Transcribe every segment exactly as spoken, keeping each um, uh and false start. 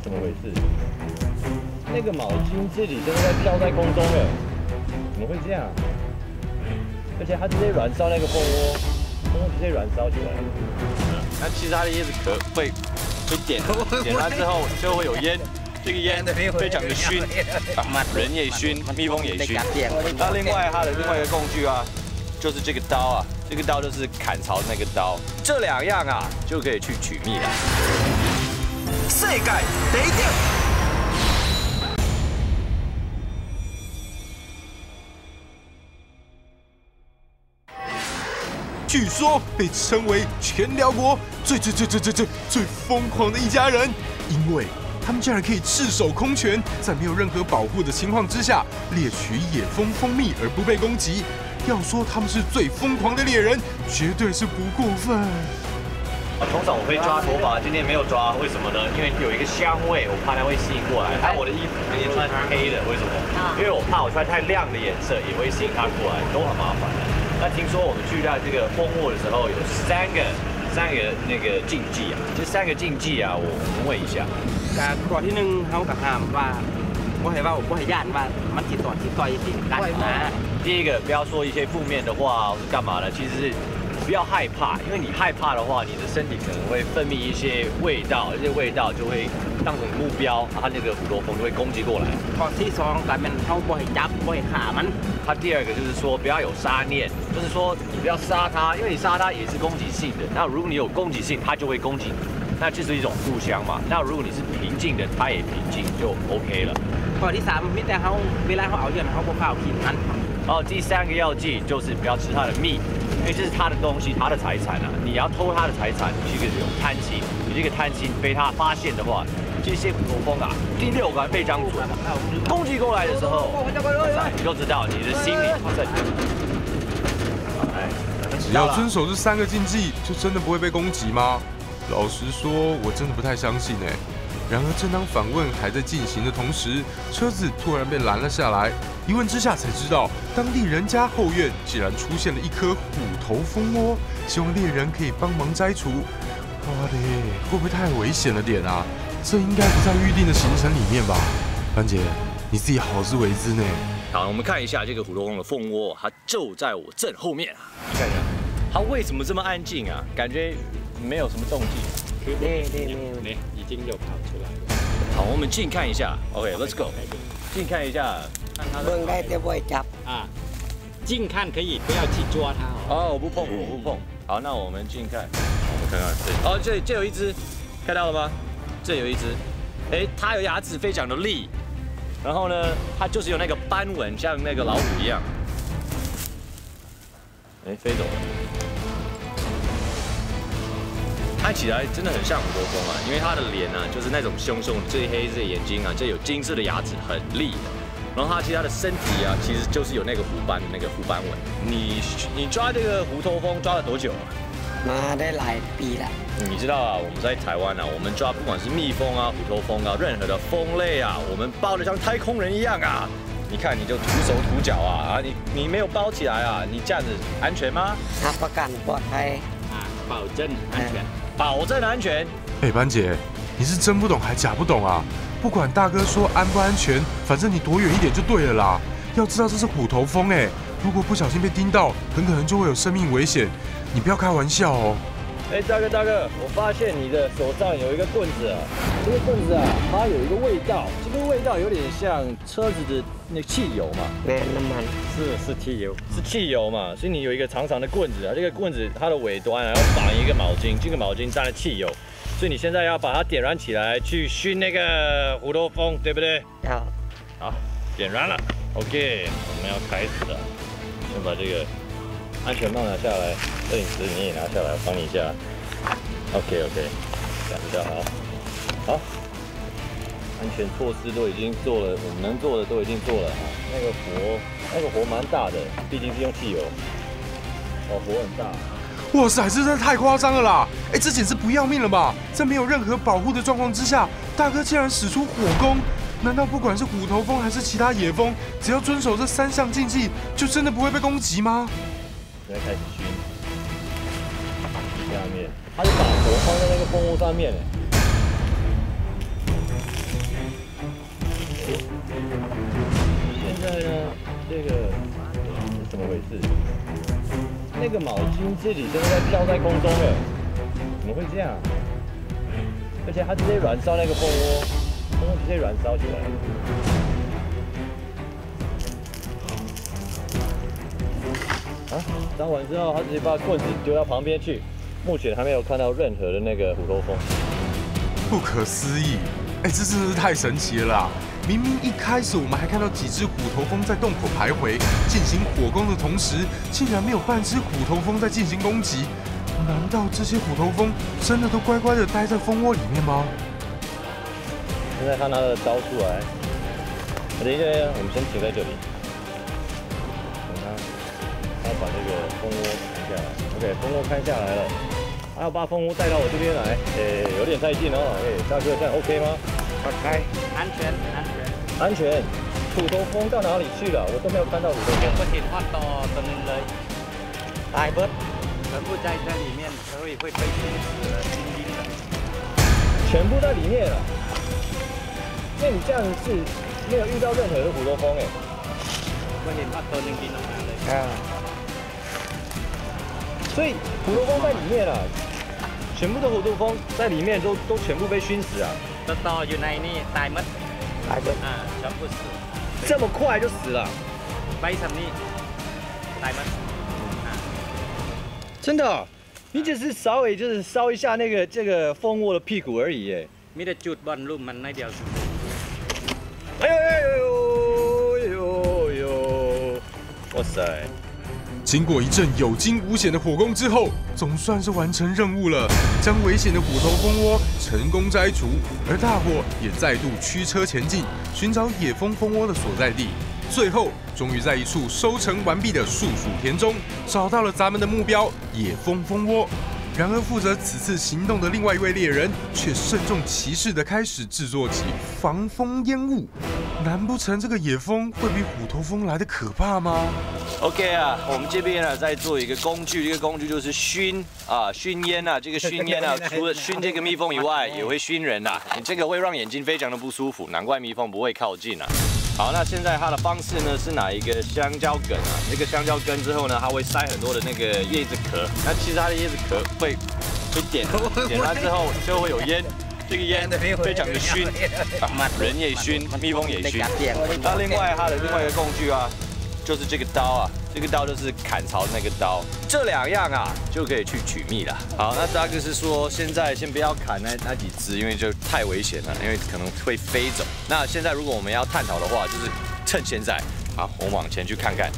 怎么回事？那个铆钉自己真的在飘在空中了，怎么会这样？而且它直接燃烧那个蜂窝，蜂窝直接燃烧起来。那其实它的椰子壳会会点，点燃之后就会有烟。 这个烟非常的熏，人也熏，蜜蜂也熏。那另外它的另外一个工具啊，就是这个刀啊，这个刀就是砍巢的那个刀，这两样啊就可以去取蜜了。世界第一点。 据说被称为全辽国最最最最最最最疯狂的一家人，因为。 他们竟然可以赤手空拳，在没有任何保护的情况之下猎取野蜂蜂蜜而不被攻击。要说他们是最疯狂的猎人，绝对是不过分。 通常我会抓头发，今天没有抓，为什么呢？因为有一个香味，我怕它会吸引过来。还有我的衣服今天穿黑的，为什么？因为我怕我穿太亮的颜色也会吸引它过来，都很麻烦的。那听说我们去到这个蜂窝的时候，有三个三个那个禁忌啊，这三个禁忌啊，我我问一下。 ก่อนที่หนึ่งเขากับห้ามว่าว่าให้ว่าว่าให้ย่านว่ามันติดต่อติดต่อยติดกันนะ第一个不要说一些负面的话，或是干嘛的，其实是不要害怕，因为你害怕的话，你的身体可能会分泌一些味道，这些味道就会当成目标，它那个虎头蜂就会攻击过来。 ข้อที่สองการเป็นเขาบ่ให้จับบ่ให้ฆ่ามัน。 它第二个就是说不要有杀念，就是说你不要杀它，因为你杀它也是攻击性的。那如果你有攻击性，它就会攻击你。 那这是一种互相嘛。那如果你是平静的，它也平静，就 OK 了。 ข้อที่สามมิแต่เขาเวลาเขาเอาเยื่อเขาบ่พาเอากินมัน。 哦，第三个要记就是不要吃它的蜜，因为这是它的东西，它的财产啊。你要偷它的财产，你是一个有贪心，你这个贪心被它发现的话，这些虎头蜂啊，第六感非常准，攻击过来的时候，你就知道你的心理在。 只要遵守这三个禁忌，就真的不会被攻击吗？ 老实说，我真的不太相信哎。然而，正当访问还在进行的同时，车子突然被拦了下来。一问之下才知道，当地人家后院竟然出现了一颗虎头蜂窝，希望猎人可以帮忙摘除。哇嘞，会不会太危险了点啊？这应该不在预定的行程里面吧？班姐，你自己好自为之呢。 好，我们看一下这个虎头蜂的蜂窝，它就在我正后面啊。你看一下，它为什么这么安静啊？感觉。 没有什么动静， นี่นี่นี่已经有跑出来了。 好，我们近看一下。OK，Let's go。近看一下。 เบิ่งได้แต่บ่ให้จับ啊，近看可以，不要去抓它哦。 哦，我不碰，我不碰。好，那我们近看，我们看看这。哦，这这有一只，看到了吗？这有一只。哎，它有牙齿非常的利，然后呢，它就是有那个斑纹，像那个老虎一样。哎，飞走了。 看起来真的很像虎头蜂啊，因为它的脸啊，就是那种凶凶的，这黑色眼睛啊，这有金色的牙齿，很利的。然后它其他的身体啊，其实就是有那个虎斑的那个虎斑纹。你你抓这个虎头蜂抓了多久啊？ มาได้หลายปี了。 你知道啊，我们在台湾啊，我们抓不管是蜜蜂啊、虎头蜂啊，任何的蜂类啊，我们包得像太空人一样啊。你看，你就涂手涂脚啊，啊，你你没有包起来啊，你这样子安全吗？ รับประกันปลอดภัย啊，保证安全。 保证安全。 哎，班姐，你是真不懂还假不懂啊？不管大哥说安不安全，反正你躲远一点就对了啦。要知道这是虎头蜂哎，如果不小心被叮到，很可能就会有生命危险。你不要开玩笑哦。 哎，大哥大哥，我发现你的手上有一个棍子啊，这个棍子啊，它有一个味道，这个味道有点像车子的那汽油嘛。 เป็นน้ำมัน是是汽油， 是汽油嘛，所以你有一个长长的棍子啊，这个棍子它的尾端啊要绑一个毛巾，这个毛巾沾了汽油，所以你现在要把它点燃起来，去熏那个虎头蜂，对不对？ 要。 好，点燃了 ，OK， 我们要开始了，先把这个安全帽拿下来，摄影师你也拿下来，我帮你一下 ，OK OK， 这样比较好，好。 安全措施都已经做了，我们能做的都已经做了。那个火，那个火蛮大的，毕竟是用汽油。哦，火很大。 哇塞，这真的太夸张了啦！哎，这简直不要命了吧？在没有任何保护的状况之下，大哥竟然使出火攻。难道不管是虎头蜂还是其他野蜂，只要遵守这三项禁忌，就真的不会被攻击吗？ 现在开始熏，下面，他就把火放在那个蜂窝上面。 现在呢，这个是怎么回事？那个铆钉自己真的在飘在空中哎，怎么会这样？而且它直接燃烧那个蜂窝，蜂窝直接燃烧起来。啊，烧完之后，他直接把棍子丢到旁边去。目前还没有看到任何的那个虎头蜂。 不可思议！哎，这真的是太神奇了啦！明明一开始我们还看到几只虎头蜂在洞口徘徊，进行火攻的同时，竟然没有半只虎头蜂在进行攻击。难道这些虎头蜂真的都乖乖的待在蜂窝里面吗？ 现在他拿了刀出来，等一下，我们先停在这里。等他，他把这个蜂窝砍下来。OK， 蜂窝开下来了。他要把蜂窝带到我这边来，诶、欸，有点太近哦。诶、欸，大哥，这样 OK 吗？ 打开，安全，安全， 安全。虎头蜂到哪里去了？我都没有看到虎头蜂。 我เห็นว่าต่อตัวนึงเลยตายเบิร์ด全部在在里面，所以会被熏死了，晕晕的。 全部在里面了。那你这样是没有遇到任何的虎头蜂哎、欸？ 我เห็นว่าตัวนึงบินออกมาเลย啊。所以虎头蜂在里面了，全部的虎头蜂在里面都都全部被熏死啊！ ตัวต่ออยู่ในนี่ตายหมด来的， อ่า全部死这么快就死了？ ใบสำนี่ตายหมด真的、哦？你只是稍微就是烧一下那个这个蜂窝的屁股而已耶。 มีแต่จุดบอลลูมมันน้อยเดียว哎呦哎呦哎呦哎呦！哇塞！ 经过一阵有惊无险的火攻之后，总算是完成任务了，将危险的虎头蜂窝成功摘除，而大伙也再度驱车前进，寻找野蜂蜂窝的所在地。最后，终于在一处收成完毕的树薯田中，找到了咱们的目标——野蜂蜂窝。然而，负责此次行动的另外一位猎人，却慎重其事地开始制作起防蜂烟雾。难不成这个野蜂会比虎头蜂来的可怕吗？ OK 啊，我们这边呢在做一个工具，这个工具就是熏啊，熏烟啊。这个熏烟啊，除了熏这个蜜蜂以外，也会熏人呐。你这个会让眼睛非常的不舒服，难怪蜜蜂不会靠近啊。好，那现在它的方式呢是拿一个香蕉梗啊，这个香蕉根之后呢，它会塞很多的那个叶子壳。那其实它的叶子壳会会点点它之后就会有烟。 这个烟非常的熏，啊，人也熏，蜜蜂也熏。那另外它的另外一个工具啊，就是这个刀啊，这个刀就是砍巢的那个刀，这两样啊就可以去取蜜了。好，那大哥是说现在先不要砍那那几只，因为就太危险了，因为可能会飞走。那现在如果我们要探讨的话，就是趁现在，好，我们往前去看看。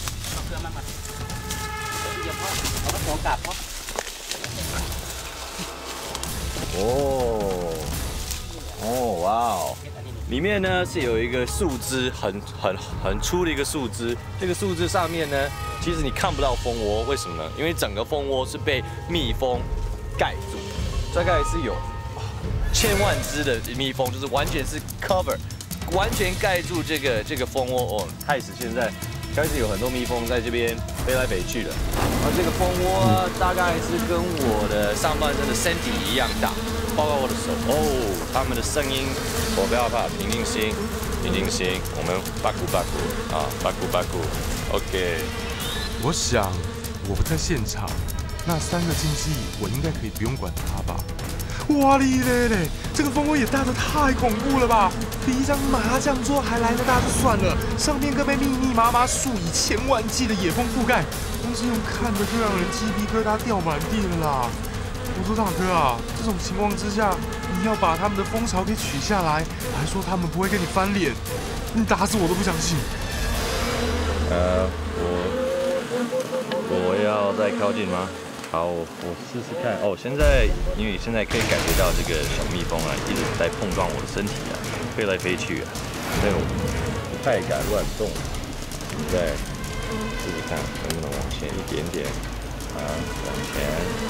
哦，哦，哇哦！里面呢是有一个树枝，很很很粗的一个树枝。这个树枝上面呢，其实你看不到蜂窝，为什么呢？因为整个蜂窝是被蜜蜂盖住，大概是有千万只的蜜蜂，就是完全是 cover， 完全盖住这个这个蜂窝哦。开始现在开始有很多蜜蜂在这边飞来飞去了。 而这个蜂窝大概是跟我的上半身的身体一样大，包括我的手。哦，它们的声音，我不要怕，平静心，平静心。我们巴古巴古啊，巴古巴古 ，OK。 我想我不在现场，那三个禁忌我应该可以不用管它吧？哇哩嘞嘞，这个蜂窝也大得太恐怖了吧！比一张麻将桌还来得大就算了，上面更被密密麻麻数以千万计的野蜂覆盖。 光是用看的就让人鸡皮疙瘩掉满地了啦！我说大哥啊，这种情况之下，你要把他们的蜂巢给取下来，还说他们不会跟你翻脸，你打死我都不相信。 呃，我我要再靠近吗？好，我我试试看。哦，现在因为现在可以感觉到这个小蜜蜂啊，一直在碰撞我的身体啊，飞来飞去啊，所以我不太敢乱动。对。 试试看能不能往前一点点，啊，往前，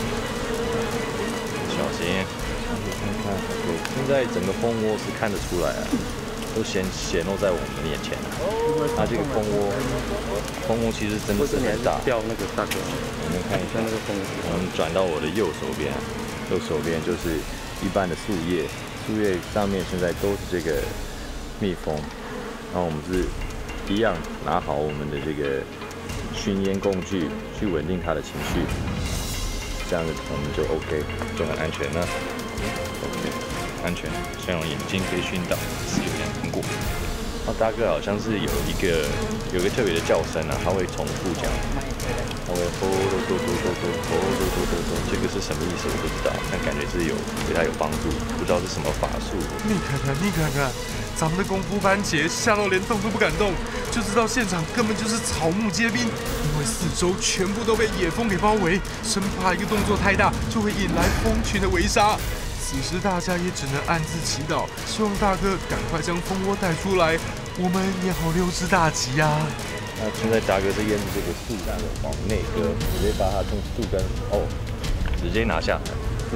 小心，看看，对，现在整个蜂窝是看得出来啊，都显显露在我们面前了。它这个蜂窝，蜂窝其实真的是很大。掉那个大哥，我们看一下那个蜂窝。我们转到我的右手边，右手边就是一般的树叶，树叶上面现在都是这个蜜蜂，然后我们是一样拿好我们的这个熏烟工具去稳定它的情绪，这样子我们就 OK， 就很安全了。OK， 安全，虽然我眼睛被熏到，是有点难过。哦，大哥好像是有一个有一个特别的叫声啊，他会重复讲，他会吼哆哆哆哆哆吼哆哆哆哆，这个是什么意思我不知道，但感觉是有对他有帮助，不知道是什么法术。 你看看，你看看，咱们的功夫番茄吓到连动都不敢动，就知道现场根本就是草木皆兵，因为四周全部都被野蜂给包围，生怕一个动作太大就会引来蜂群的围杀。此时大家也只能暗自祈祷，希望大哥赶快将蜂窝带出来，我们也好溜之大吉呀、啊。 那现在大哥是沿着这个树干往内割，直接把它从树根哦，直接拿下来。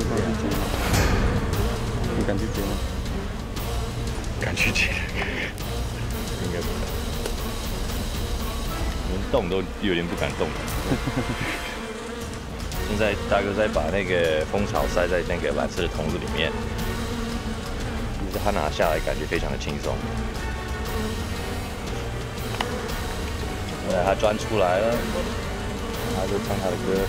你敢去接吗？敢去接？应该不敢。连动都有点不敢动。现在大哥在把那个蜂巢塞在那个蓝色的桶子里面，其实他拿下来感觉非常的轻松。后来他钻出来了，他就唱他的歌。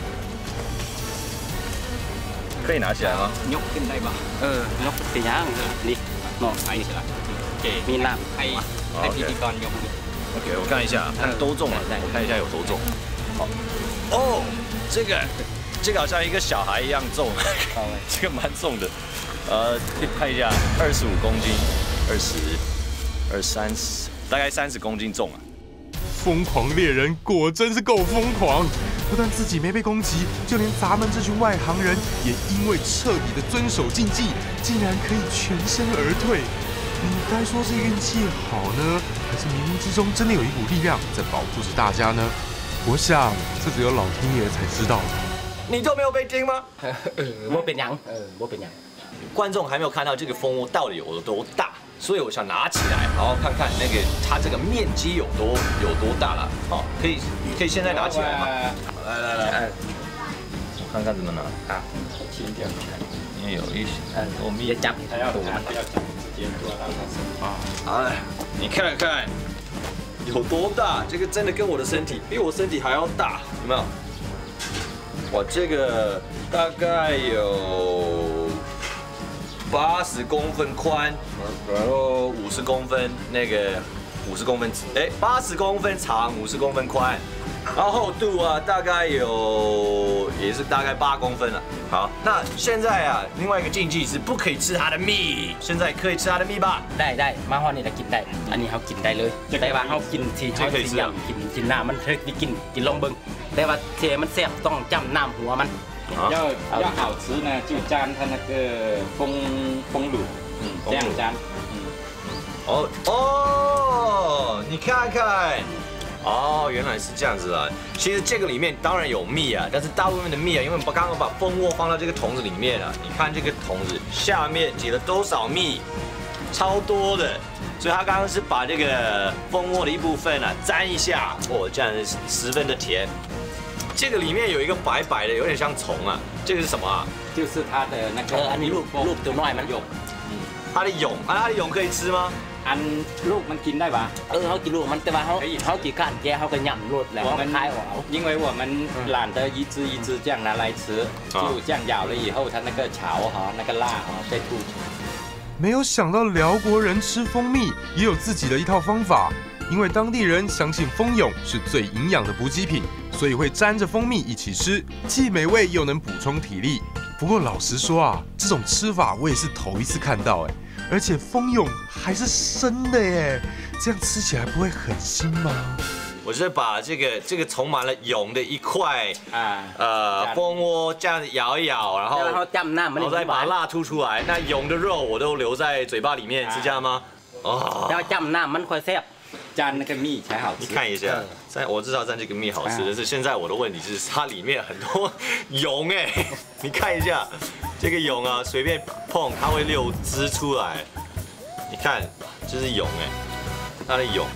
可以拿起来吗？ nhúc trên đây mà. Ừ, nhúc thì nhá, đi. Nó hay起来。给米娜，还还比你高nhúc。 OK， 我看一下，看都中了，我看一下有多重。好，哦，这个这个好像一个小孩一样重，这个蛮重的。呃，看一下，二十五公斤，二十、二三十，大概三十公斤重啊。 疯狂猎人果真是够疯狂，不但自己没被攻击，就连咱们这群外行人也因为彻底的遵守禁忌，竟然可以全身而退。你该说是运气好呢，还是冥冥之中真的有一股力量在保护着大家呢？我想这只有老天爷才知道了。 你都没有被叮吗？ 我变羊，呃，我变羊。 观众还没有看到这个蜂窝到底有多大，所以我想拿起来，然后看看那个它这个面积有多有多大了。好，可以可以现在拿起来吗？来来来，我看看怎么拿啊，轻点，因为有一些我们也讲，他要多，他要讲。啊！哎，你看看有多大？这个真的跟我的身体比我身体还要大，有没有？哇，这个大概有八十公分宽，然后五十公分那个五十公分，哎，八十公分长，五十公分宽，然后厚度啊大概有也是大概八公分了。好，那现在啊，另外一个禁忌是不可以吃它的蜜。现在可以吃它的蜜吧？ ได้ได้มาฮอนี่จะกินได้อันนี้เขากินได้เลยแต่ว่าเขากินทีเขากินยำกินกินน้ำมันเฮ้ยกินกินลองเบิ้งแต่ว่าเทมันแซ่บต้องจ้ำน้ำหัวมัน要要好吃呢就沾它那个蜂蜂乳嗯这样沾嗯哦哦你看看哦，原来是这样子啊！其实这个里面当然有蜜啊，但是大部分的蜜啊，因为我们刚刚把蜂窝放到这个桶子里面了，你看这个桶子下面挤了多少蜜，超多的，所以他刚刚是把这个蜂窝的一部分啊沾一下，哦，这样是十分的甜。这个里面有一个白白的，有点像虫啊，这个是什么啊？ 就是它的那个เอออันนี้ลูกลูกตัวน้อยมัน它的蛹啊，它的蛹可以吃吗？ อันลูกมันกินได้ปะเออเขากินลูกมันแต่ว่าเขาเขากี่ก้านแกเขาก็ย่ำรวดแล้วเขาคายออก因为我们懒得一只一只这样拿来吃就这样咬了以后它那个巢哈那个蜡哈被吐出没有想到辽国人吃蜂蜜也有自己的一套方法，因为当地人相信蜂蛹是最营养的补给品，所以会沾着蜂蜜一起吃，既美味又能补充体力。不过老实说啊，这种吃法我也是头一次看到哎。 而且蜂蛹还是生的耶，这样吃起来不会很腥吗？ 我是把这个这个充满了蛹的一块啊呃蜂窝这样子咬一咬，然后然后再把蜡吐出来，那蛹的肉我都留在嘴巴里面，是这样吗？ 哦。要蘸น้ำมันค่อยแซ่บ， 蘸那个蜜才好吃。 你看一下，蘸我知道蘸这个蜜好吃，但是现在我的问题是它里面很多蛹哎，你看一下。 这个蛹啊，随便碰它会溜汁出来。你看，这是蛹哎，它的蛹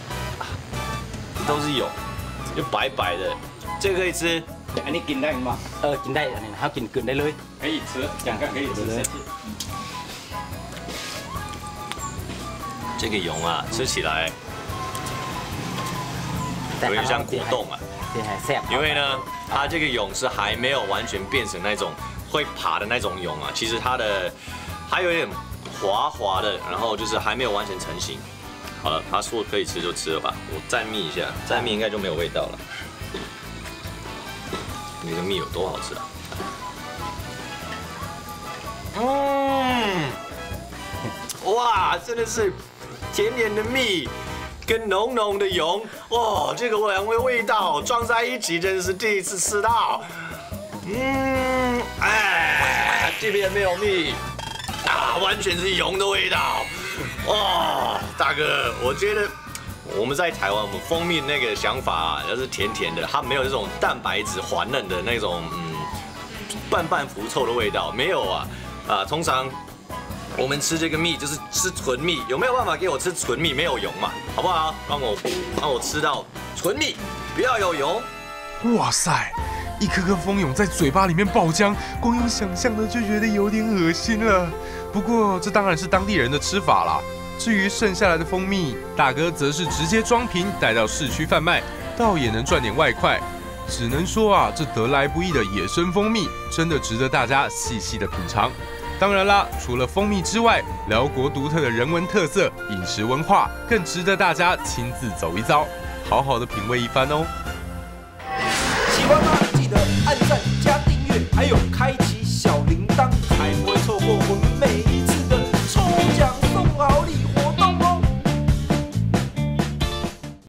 都是蛹，就白白的。这个可以吃。 อันนี้กินได้ไหมเออกินได้อันนี้เขากินกินได้เลย可以吃，两个可以吃。 这个蛹啊，吃起来有点像果冻啊。因为呢，它这个蛹是还没有完全变成那种会爬的那种蛹啊，其实它的还有点滑滑的，然后就是还没有完全成型。好了，他说可以吃就吃了吧，我再蜜一下，再蜜应该就没有味道了。那个蜜有多好吃啊！嗯，哇，真的是甜甜的蜜跟浓浓的蛹，哇，这个两个味道撞在一起，真的是第一次吃到。嗯，哎，这边没有蜜，啊，完全是蛹的味道。哇，大哥，我觉得我们在台湾，我们蜂蜜那个想法啊，要是甜甜的，它没有这种蛋白质滑嫩的那种，嗯，半半腐臭的味道，没有啊。啊，通常我们吃这个蜜就是吃纯蜜，有没有办法给我吃纯蜜没有蛹嘛？好不好？让我让我吃到纯蜜，不要有蛹。 哇塞，一颗颗蜂蛹在嘴巴里面爆浆，光用想象的就觉得有点恶心了。不过这当然是当地人的吃法啦。至于剩下来的蜂蜜，大哥则是直接装瓶带到市区贩卖，倒也能赚点外快。只能说啊，这得来不易的野生蜂蜜，真的值得大家细细的品尝。当然啦，除了蜂蜜之外，辽国独特的人文特色、饮食文化，更值得大家亲自走一遭，好好的品味一番哦。 喜欢吗？记得按赞加订阅，还有开启小铃铛，才不会错